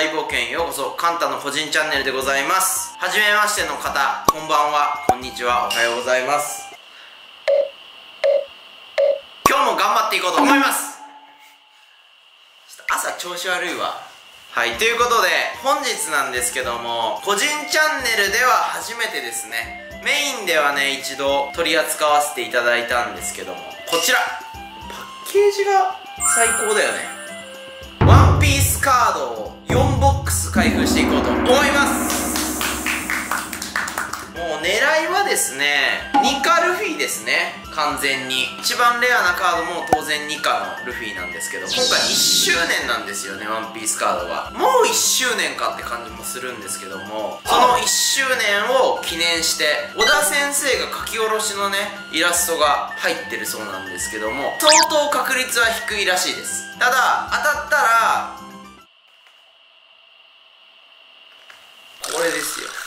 大冒険へようこそ。カンタの個人チャンネルでございます。はじめましての方、こんばんは、こんにちは、おはようございます。今日も頑張っていこうと思います。ちょっと朝調子悪いわ。はい、ということで本日なんですけども、個人チャンネルでは初めてですね。メインではね、一度取り扱わせていただいたんですけども、こちらパッケージが最高だよね。ワンピースカードを4ボックス開封していこうと思います。もう狙いはですね、ニカルフィですね。完全に一番レアなカードも当然ニカのルフィなんですけど、今回1周年なんですよね、ワンピースカードが。もう1周年かって感じもするんですけども、その1周年を記念して小田先生が書き下ろしのねイラストが入ってるそうなんですけども、相当確率は低いらしいです。ただ当たったらこれですよ。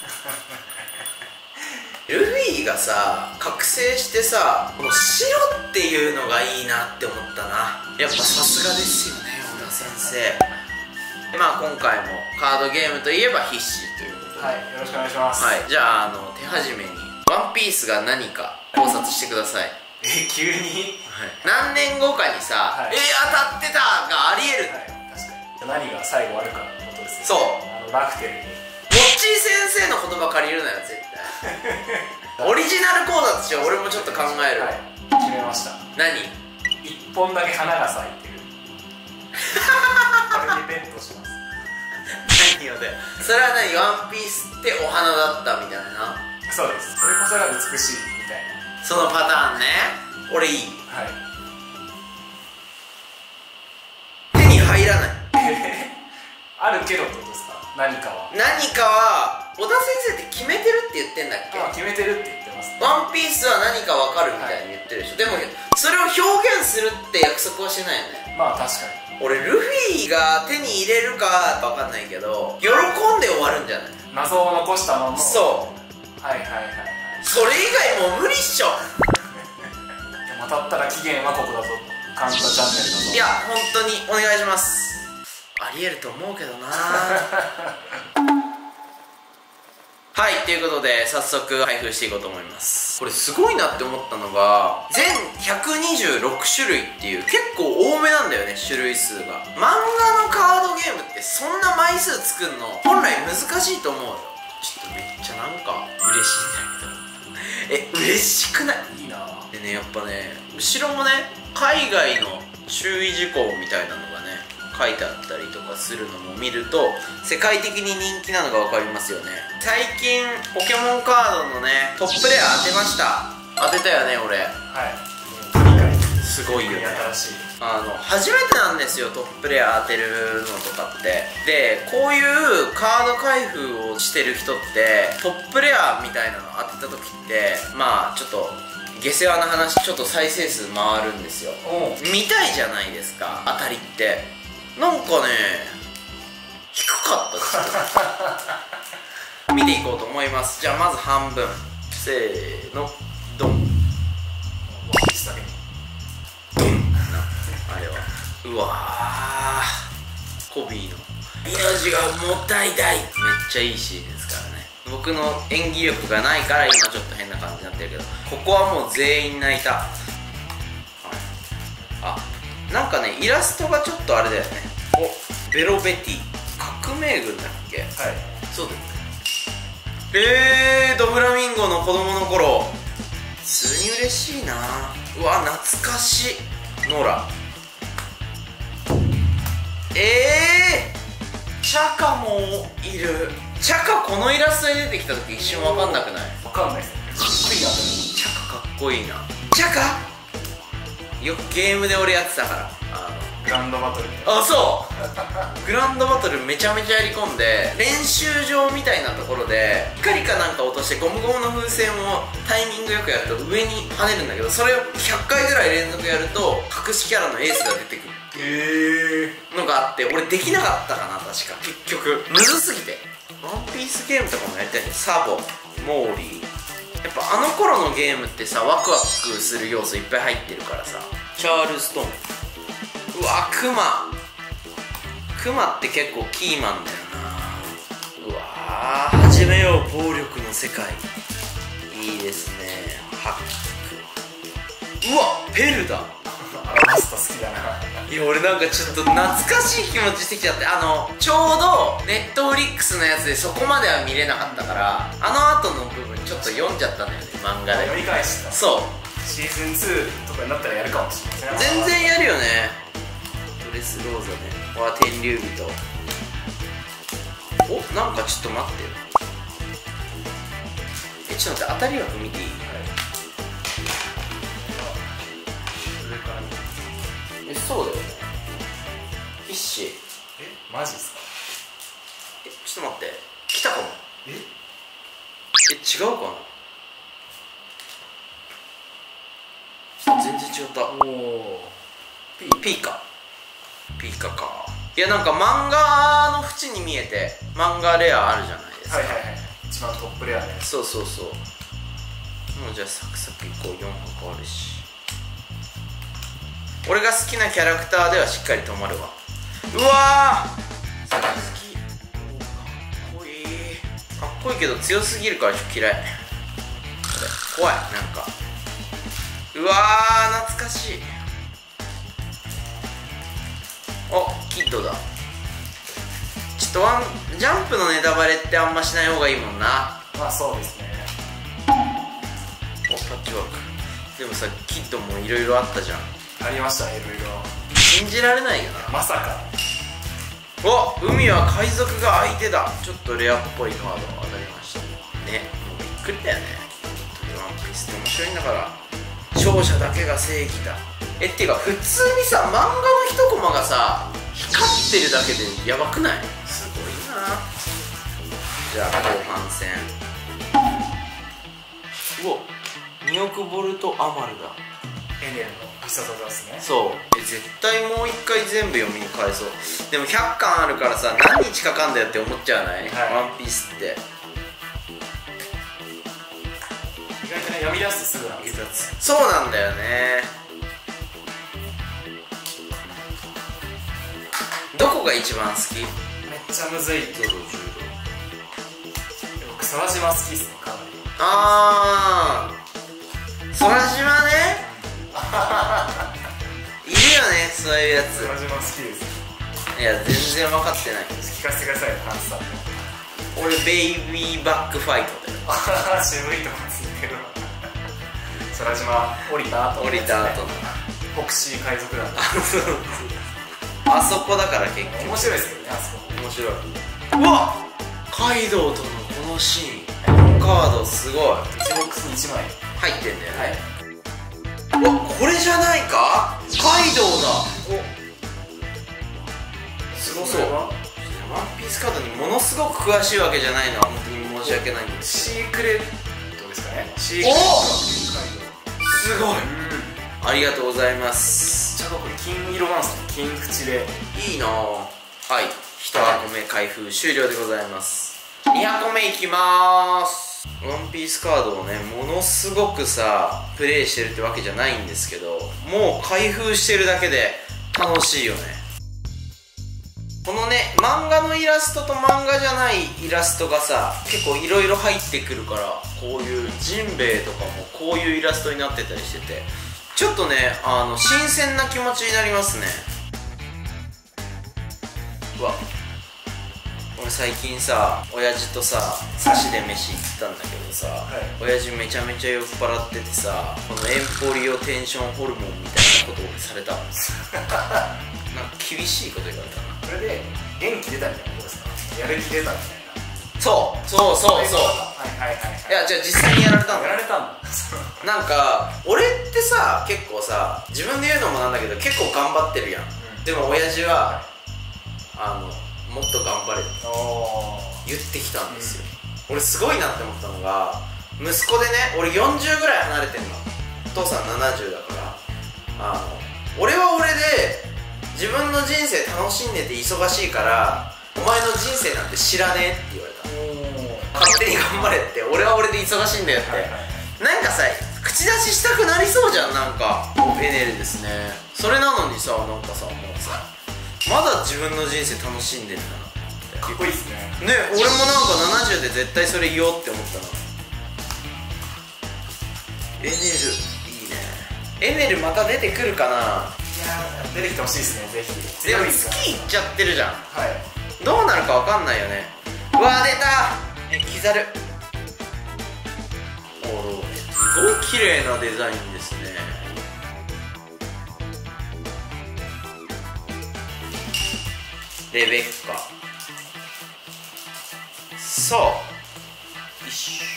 ルフィがさ、覚醒してさ、この白っていうのがいいなって思ったな。やっぱさすがですよね、小田先生。まあ今回もカードゲームといえば必死ということで、はい、よろしくお願いします。はい、じゃあ手始めにワンピースが何か考察してください。 急に、 はい、何年後かにさ、はい、当たってたがありえる、はい、 確かに。何が最後あるかのことですよね。 そう、 ラクテルにモッチー先生の言葉借りるなよ、絶対。オリジナル講座として俺もちょっと考える。はい、 決めました。 何？ 一本だけ花が咲いてる。これでベットします。 何よだよ。それは何？ワンピースってお花だったみたいな。 そうです。それこそが美しいみたいな。 そのパターンね。俺いい。 はい。 手に入らない。 あるけどってことですか？何かは小田先生って決めてるって言ってんだっけ？ 決めてるって言ってます、ね。 ワンピースは何か分かるみたいに言ってるでしょ、はい、でもそれを表現するって約束はしてないよね。 まあ確かに。俺ルフィが手に入れるか分かんないけど喜んで終わるんじゃない？ 謎を残したまま。 そう、 はいはいはいはい。 それ以外もう無理っしょ。 当たったら期限はここだぞ、カンタチャンネルだぞ。 いや本当にお願いします。ありえると思うけどな。はい、ということで早速開封していこうと思います。これすごいなって思ったのが、全126種類っていう結構多めなんだよね、種類数が。漫画のカードゲームってそんな枚数作るの本来難しいと思うよ。ちょっとめっちゃなんか嬉しいんだけど。嬉しくない？いいな。でね、やっぱね、後ろもね海外の注意事項みたいなのがね書いてあったりとかするのも見ると、世界的に人気なのが分かりますよね。最近ポケモンカードのねトップレア当てました。当てたよね俺。はい、すごいよね。新しい。初めてなんですよ、トップレア当てるのとかって。でこういうカード開封をしてる人ってトップレアみたいなの当てた時ってまあちょっと下世話な話、ちょっと再生数回るんですよ。見たいじゃないですか、当たりって。なんかね低かったです見ていこうと思います。じゃあまず半分、せーの、ドン。ドン。あれはうわー、コビーの命がもったいたい。めっちゃいいシーンですからね。僕の演技力がないから今ちょっと変な感じになってるけど、ここはもう全員泣いた。あ、なんかねイラストがちょっとあれだよね。お、ベロベティ革命軍だっけ？はい、そうだよね。ドフラミンゴの子供の頃、普通に嬉しいな。うわ懐かしい。ノラ、チャカもいる。チャカこのイラストで出てきた時一瞬分かんなくない？ 分かんないですね。 チャカかっこいいな。チャカよくゲームで俺やってたから、 グランドバトル。 あ、そうグランドバトルめちゃめちゃやり込んで、練習場みたいなところで光かなんか落としてゴムゴムの風船をタイミングよくやると上に跳ねるんだけど、それを100回ぐらい連続やると隠しキャラのエースが出てくるのがあって、俺できなかったかな確か。結局むずすぎて。ワンピースゲームとかもやりたいね。サボ、モーリー、やっぱあの頃のゲームってさ、ワクワクする要素いっぱい入ってるからさ。チャールストン、うわ、クマクマって結構キーマンだよな。うわー、始めよう暴力の世界。いいですね。ハック。うわ、ペルだ。 アラバスタ好きだな。 いや俺なんかちょっと懐かしい気持ちしてきちゃって、ちょうどネットフリックスのやつでそこまでは見れなかったから、後の部分ちょっと読んじゃったんだよね、漫画で。 読み返した。 そう、 シーズン2とかになったらやるかもしれない。 全然やるよね。ドレスローザね。わ、天竜人。お、なんかちょっと待ってよ。ちょっと待って、当たり枠見ていい？そうだよね。フィッシー。 マジっすか？ ちょっと待って、来たかも。違うかな。全然違った。 おお。 ピーカか。いや、なんか漫画の縁に見えて、漫画レアあるじゃないですか。 はいはいはい、一番トップレアね。 そう。もうじゃあサクサクいこう。4箱あるし、俺が好きなキャラクターではしっかり止まるわ。うわー、好き。かっこいいけど強すぎるからちょっと嫌い。これ怖い。なんかうわー、懐かしい。お、キッドだ。ちょっとジャンプのネタバレってあんましない方がいいもんな。 まあそうですね。 お、パッチワーク。でもさ、キッドもいろいろあったじゃん。 ありましたね、いろいろ。 信じられないよな。 まさか。 お、海は海賊が相手だ。ちょっとレアっぽいカードが当たりましたね。もうびっくりだよね。ワンピースって面白いんだから。勝者だけが正義だ。っていうか普通にさ、漫画の一コマがさ光ってるだけでやばくない？すごいな。じゃあ後半戦。うお、2億ボルトアマルだ。 エネルの必殺技ですね。 そう、絶対もう一回全部読みに返そう。でも100巻あるからさ、何日かかんだよって思っちゃわない？ワンピースって意外とね、読み出すとすぐなんですよ。 そうなんだよね。どこが一番好き？ めっちゃむずい。 0、10。 僕空島好きっすね、かなり。 空島ね。いるよね、そういうやつ。 空島好きです。 いや、全然分かってない。 聞かせてくださいよ、ハンスさん。 俺ベイビーバックファイトだよ。 渋いとこですけど。空島降りた後の、 降りた後の北シー海賊団。 あそこだから結局面白いですけどね、あそこ。 面白い。うわっ、カイドウとのこのシーン、カードすごい。 1ボックス1枚入ってんだよね。 はい。 うわ、これじゃないか？カイドウだ。お、すごそう。ワンピースカードにものすごく詳しいわけじゃないのは本当に申し訳ないんです。 シークレットですかね。シークおレット。 すごい。ありがとうございます。 ちょっとこれ金色なんですね。金縁でいいなぁ。はい、1箱目開封終了でございます。2箱目いきまーす。ワンピースカードをね、ものすごくさプレイしてるってわけじゃないんですけど、もう開封してるだけで楽しいよね。このね、漫画のイラストと漫画じゃないイラストがさ結構いろいろ入ってくるから、こういうジンベエとかもこういうイラストになってたりしてて、ちょっとね、新鮮な気持ちになりますね。うわ、俺最近さ、親父とさサシで飯行ったんだけどさ、親父めちゃめちゃ酔っ払っててさ、このエンポリオテンションホルモンみたいなことをされたなんか厳しいこと言われたな。 これで元気出たみたいなことですか？やる気出たみたいな。 そうはいはいはい。 いや、じゃあ実際にやられたんだ。 やられたんだ。 なんか俺ってさ、結構さ、自分で言うのもなんだけど結構頑張ってるやん、でも親父はもっと頑張れって言ってきたんですよ。俺すごいなって思ったのが、息子でね、俺40ぐらい離れてんの。お父さん70だから、俺は俺で自分の人生楽しんでて忙しいから、お前の人生なんて知らねえって言われた。勝手に頑張れって、俺は俺で忙しいんだよって。なんかさ、口出ししたくなりそうじゃん。なんかエネルですね。それなのにさ、なんかさ、もうさ、 まだ自分の人生楽しんでんだな。 かっこいいっすね。 ね、俺もなんか70で絶対それ言おうって思ったな。エネルいいね。エネルまた出てくるかな。 いやー、出てきてほしいですね、ぜひ。 でも月いっちゃってるじゃん。 はい。 どうなるかわかんないよね。うわー出た。キザル。おお、すごい綺麗なデザインですね。レベッカ。さあ一緒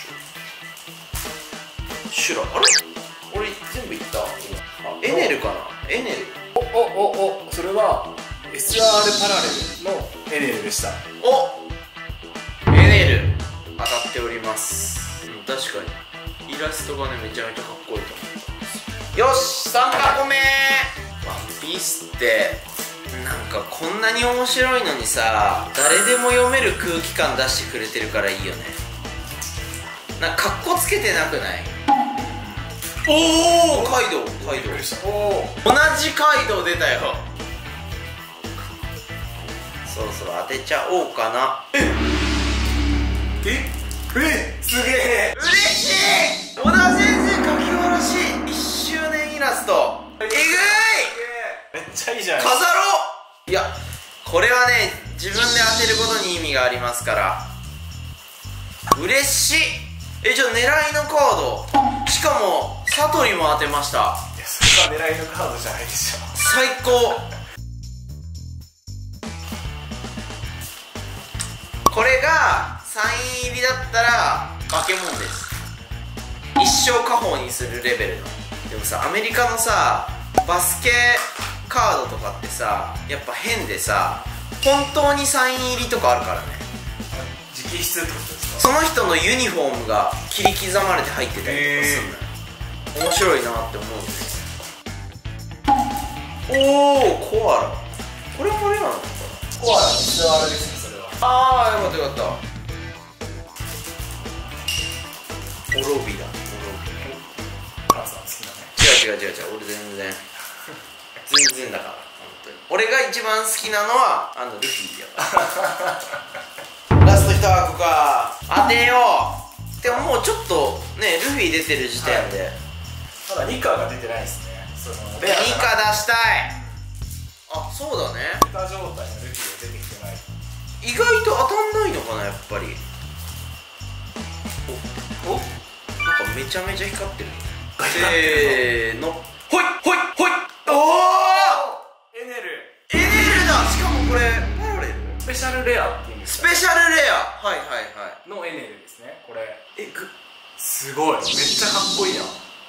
シュラ、あれ俺全部いった。あ、エネルかな。エネル。 お、それは SR パラレルのエネルでした。 お、エネル当たっております。確かにイラストがねめちゃめちゃかっこいいと思ったんですよ。よし、3箱目。ワンピースってなんかこんなに面白いのにさ、誰でも読める空気感出してくれてるからいいよね。なんかかっこつけてなくない？おお、カイドウ。同じカイドウ出たよ。そろそろ当てちゃおうかな。 すげえ嬉しい。小田先生書き下ろし1周年イラストえぐい。 めっちゃいいじゃん。 飾ろう。いや、これはね自分で当てることに意味がありますから嬉しい。じゃあ狙いのカード、しかもサトリも当てました。 いや、それは狙いのカードじゃないでしょ。 最高。これがサイン入りだったら化け物です。一生家宝にするレベルの。でもさ、アメリカのさバスケカードとかってさやっぱ変でさ、本当にサイン入りとかあるからね。 直筆ってことですか？ その人のユニフォームが切り刻まれて入ってたりとかするのよ。面白いなって思うんですよ。おお、コアラ。これもレアなのかな。 コアラの SR ですね、それは。 ああ、よかったよかった。オロビだ。 カンさん好きだね。 違う俺全然だから本当に。俺が一番好きなのはルフィやからラスト1箱か。当てよう。でももうちょっとねルフィ出てる時点で、 まだニカが出てないですね。その 2か出したい。あ、そうだね。 ニカ状態のルフィが出てきてない。 意外と当たんないのかな、やっぱり。お、なんかめちゃめちゃ光ってる。せーの、ほいおお、 エネルだ。しかもこれパラレルスペシャルレアっていうんですか。 スペシャルレア。はいのエネルですね、これ。すごい、めっちゃかっこいいな。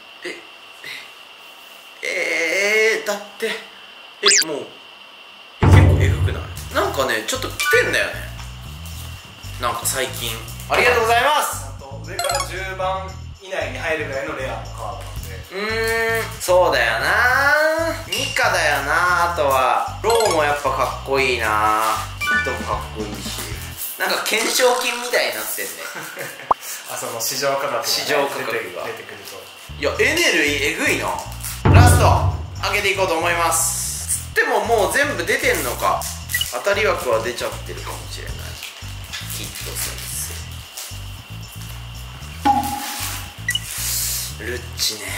だってもう結構エグくない？なんかねちょっと来てんだよね、なんか最近。ありがとうございます。 あと上から10番以内に入るぐらいのレアのカードなんで。 そうだよな。ニカだよな。あとはローもやっぱかっこいいな。キッドもかっこいいし、なんか懸賞金みたいになってんねあ、その市場価格が、ね、 市場価格が出てくると。 いや、エネルえぐいな。ラスト開けていこうと思います。つってももう全部出てんのか。当たり枠は出ちゃってるかもしれない。キッド先生、ルッチね。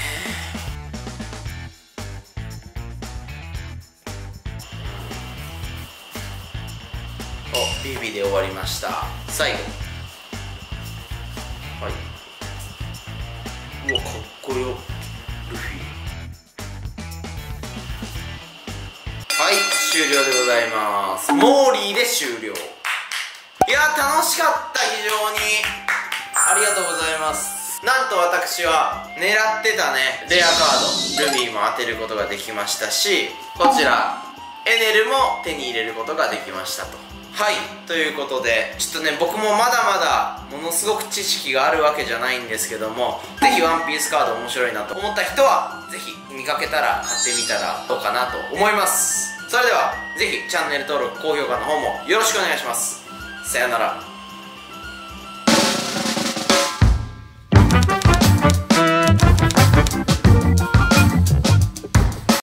お、ビビで終わりました。最後、はい。うわ、かっこよ、ルフィ。はい、終了でございます。モーリーで終了。いや、楽しかった。非常にありがとうございます。なんと私は狙ってたねレアカードルビーも当てることができましたし、こちらエネルも手に入れることができましたと。はい、ということでちょっとね、僕もまだまだものすごく知識があるわけじゃないんですけども、ぜひワンピースカード面白いなと思った人はぜひ見かけたら買ってみたらどうかなと思います。それではぜひチャンネル登録高評価の方もよろしくお願いします。さよなら。